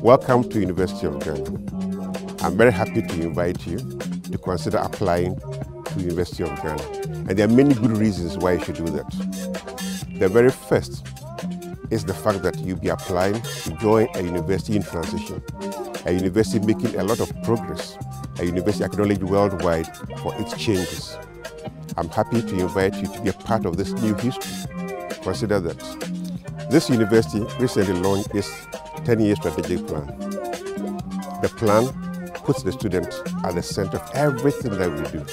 Welcome to University of Ghana. I'm very happy to invite you to consider applying to University of Ghana. And there are many good reasons why you should do that. The very first is the fact that you'll be applying to join a university in transition, a university making a lot of progress, a university acknowledged worldwide for its changes. I'm happy to invite you to be a part of this new history. Consider that. This university recently launched its 10-year strategic plan. The plan puts the student at the center of everything that we do.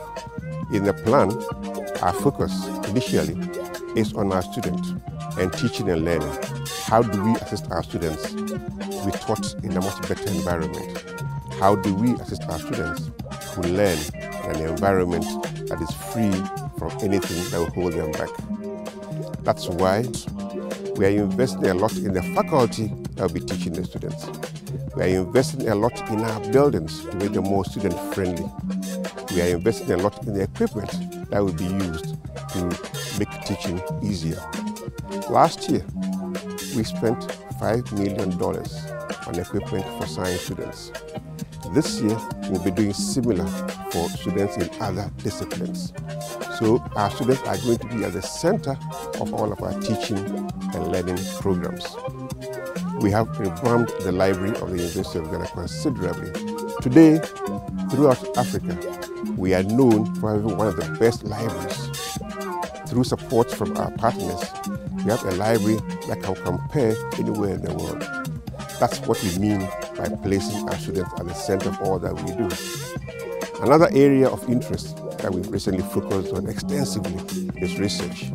In the plan, our focus initially is on our students and teaching and learning. How do we assist our students to be taught in a much better environment? How do we assist our students to learn in an environment that is free from anything that will hold them back? That's why we are investing a lot in the faculty that will be teaching the students. We are investing a lot in our buildings to make them more student-friendly. We are investing a lot in the equipment that will be used to make teaching easier. Last year, we spent $5 million on equipment for science students. This year, we'll be doing similar for students in other disciplines. So our students are going to be at the center of all of our teaching and learning programs. We have revamped the library of the University of Ghana considerably. Today, throughout Africa, we are known for having one of the best libraries. Through support from our partners, we have a library that can compare anywhere in the world. That's what we mean by placing our students at the center of all that we do. Another area of interest that we've recently focused on extensively is research.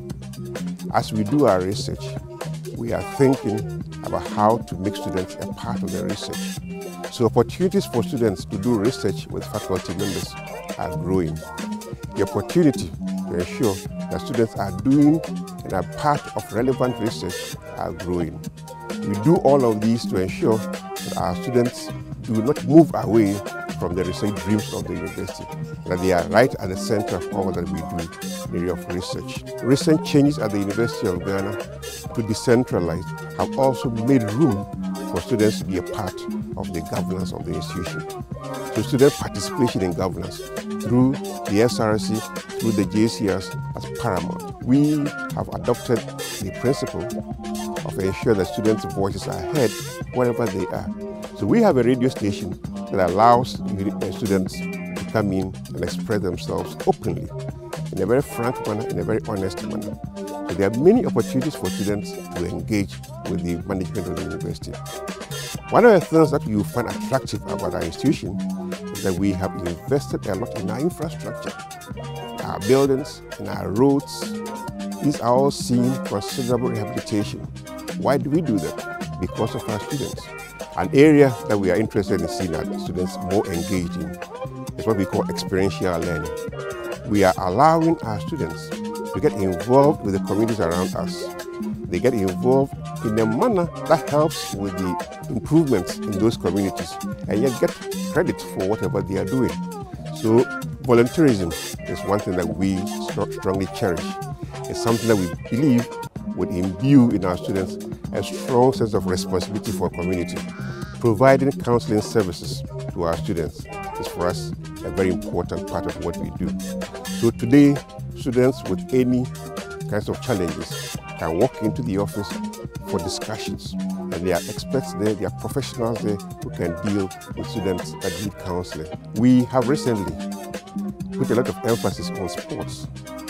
As we do our research, we are thinking about how to make students a part of the research. So opportunities for students to do research with faculty members are growing. The opportunity to ensure that students are doing and are part of relevant research are growing. We do all of these to ensure that our students do not move away from the research dreams of the university, that they are right at the center of all that we do in the area of research. Recent changes at the University of Ghana to decentralize have also made room for students to be a part of the governance of the institution. So student participation in governance through the SRC, through the JCRs is paramount. We have adopted the principle of ensuring that students' voices are heard wherever they are. So we have a radio station that allows students to come in and express themselves openly, in a very frank manner, in a very honest manner. So there are many opportunities for students to engage with the management of the university. One of the things that you find attractive about our institution is that we have invested a lot in our infrastructure, our buildings, and our roads. These are all seeing considerable rehabilitation. Why do we do that? Because of our students. An area that we are interested in seeing our students more engaged in is what we call experiential learning. We are allowing our students to get involved with the communities around us. They get involved in a manner that helps with the improvements in those communities and yet get credit for whatever they are doing. So volunteerism is one thing that we strongly cherish. It's something that we believe would imbue in our students a strong sense of responsibility for community. Providing counseling services to our students is for us a very important part of what we do. So today, students with any kinds of challenges can walk into the office for discussions, and there are experts there, there are professionals there who can deal with students that need counseling. We have recently put a lot of emphasis on sports,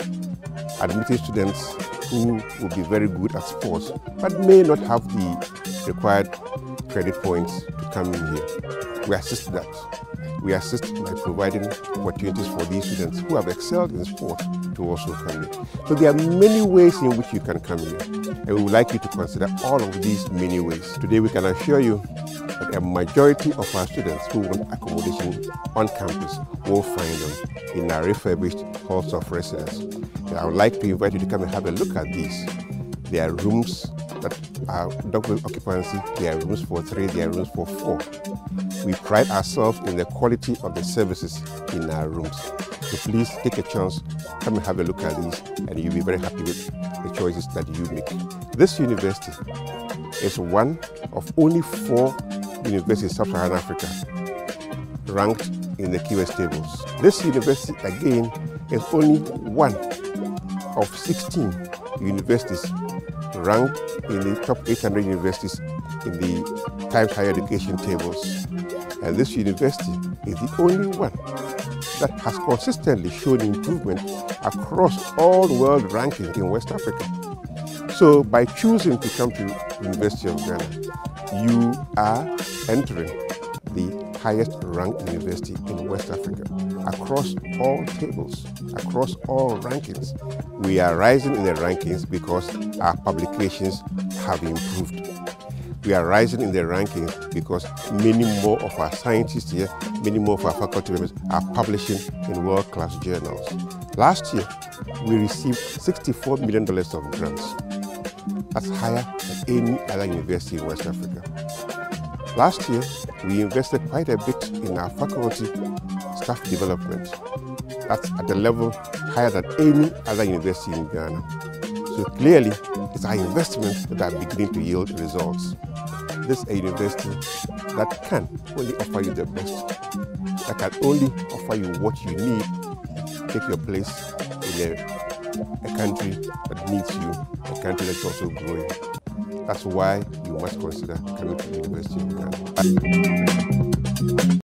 admitting students who will be very good at sports but may not have the required credit points to come in here. We assist that. We assist by providing opportunities for these students who have excelled in sport to also come in. So there are many ways in which you can come here, and we would like you to consider all of these many ways. Today we can assure you that a majority of our students who want accommodation on campus will find them in our refurbished halls of residence. And I would like to invite you to come and have a look at these. There are rooms that are double occupancy, there are rooms for 3, there are rooms for 4. We pride ourselves in the quality of the services in our rooms. So please take a chance, come and have a look at these, and you'll be very happy with the choices that you make. This university is one of only 4 university in Sub-Saharan Africa, ranked in the QS tables. This university, again, is only one of 16 universities ranked in the top 800 universities in the Times Higher Education tables. And this university is the only one that has consistently shown improvement across all world rankings in West Africa. So by choosing to come to the University of Ghana, you are entering the highest ranked university in West Africa across all tables, across all rankings. We are rising in the rankings because our publications have improved. We are rising in the rankings because many more of our scientists here, many more of our faculty members are publishing in world-class journals. Last year, we received $64 million of grants. That's higher than any other university in West Africa. Last year, we invested quite a bit in our faculty staff development. That's at the level higher than any other university in Ghana. So clearly, it's our investments that are beginning to yield results. This is a university that can only offer you the best, that can only offer you what you need to take your place in a country that needs you, a country that's also growing. That's why you must consider coming to the University of Ghana.